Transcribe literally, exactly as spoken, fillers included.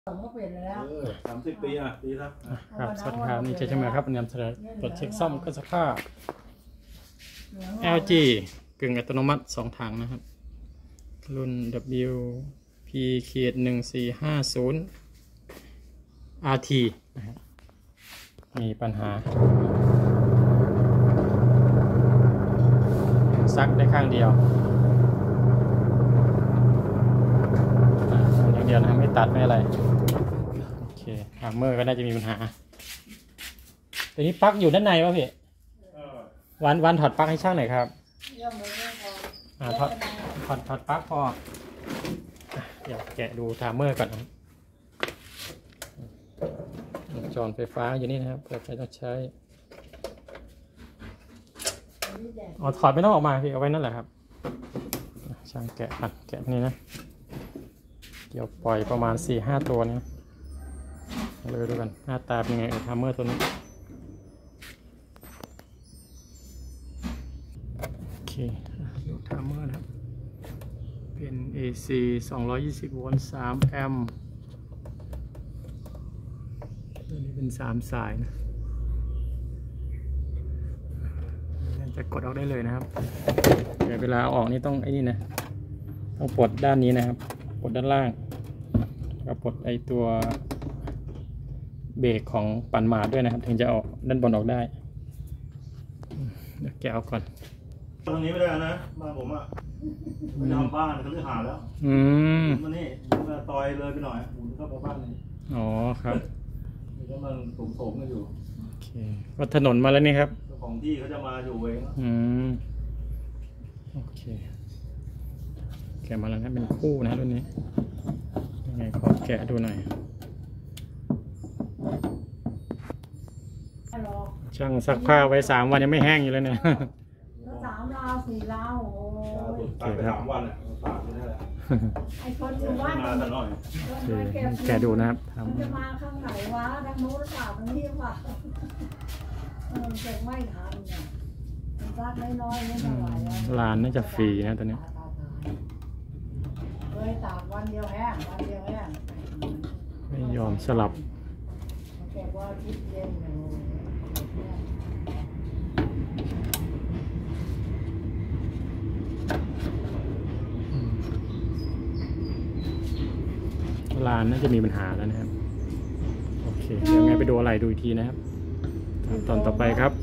ผมก็เปลี่ยนแล้วสามสิบปีอ่ะปีครับครับสวัสดีครับนี่เช่นเมื่อครับนำเสนอตรวจเช็คซ่อมเครื่องซักผ้า แอล จี กึ่งอัตโนมัติสองถังนะครับรุ่น ดับเบิลยู พี หนึ่งสี่ห้าศูนย์ อาร์ ที นะครับมีปัญหาซักได้ข้างเดียวอย่างเดียวนะไม่ตัดไม่อะไรโอเคฮาร์เมอร์ก็น่าจะมีปัญหาตัวนี้ปลั๊กอยู่ด้านในวะพี่วันวันถอดปลั๊กให้ช่างหน่อยครับอ่าถอดถอดถอดปลั๊กพออยากแกะดูฮาร์เมอร์ก่อนนะจอไฟฟ้าอยู่นี่นะครับเผื่อใครต้องใช้อ๋อถอดไม่ต้องออกมาพี่เอาไว้นั่นแหละครับช่างแกะอัดแกะนี่นะเกี่ยวปล่อยประมาณ สี่ห้า ตัวนี้เลยดูกันหน้าตาเป็นไงเออทัมเมอร์ตัวนี้โอเคดูทัมเมอร์นะครับเป็น เอ ซี สองร้อยยี่สิบโวลต์สามแอมป์ตัวนี้เป็นสามสายนะจะกดออกได้เลยนะครับเดี๋ยวเวลาออกนี่ต้องไอ้นี่นะต้องปลดด้านนี้นะครับปลดด้านล่างแล้วปลดไอตัวเบรกของปั่นหมาดด้วยนะครับถึงจะออกด้านบนออกได้เดี๋ยวแกะเอาก่อนตรงนี้ไม่ได้นะบ้านผมอ่ะไม่ทำบ้านเขาเลือกหาแล้วอืมมันนี่มันตอยเลยไปหน่อยหมุนเข้าไปบ้านนี้อ๋อครับนี่ก็มันโสมๆกันอยู่โอเคก็ถนนมาแล้วนี่ครับเจ้าของที่เขาจะมาอยู่เองอืมโอเคแกะมาแล้วนะเป็นคู่นะรุ่นนี้ยังไงขอแกะดูหน่อยช่างซักผ้าไว้สามวันยังไม่แห้งอยู่เลยเนี่ยสามราวสี่ราวโอ้ยตากไปสามวันอ่ะตากไม่ได้แล้วไอ้คนอยู่บ้านมาแต่น้อยแกะดูนะครับมันจะมาข้างไหนวะทางโน้นหรือเปล่าทางนี้หรือเปล่าเออเก็บไม่ทันเนี่ยซักน้อยๆไม่เท่าไหร่ร้านน่าจะฟรีนะตัวนี้เคยตากวันเดียวแห้งวันเดียวแห้งไม่ยอมสลับเก็บว่าทิศเย็นร้านน่าจะมีปัญหาแล้วนะครับโอเคเดี๋ยวไงไปดูอะไรดูอีกทีนะครับตอนต่อไปครับ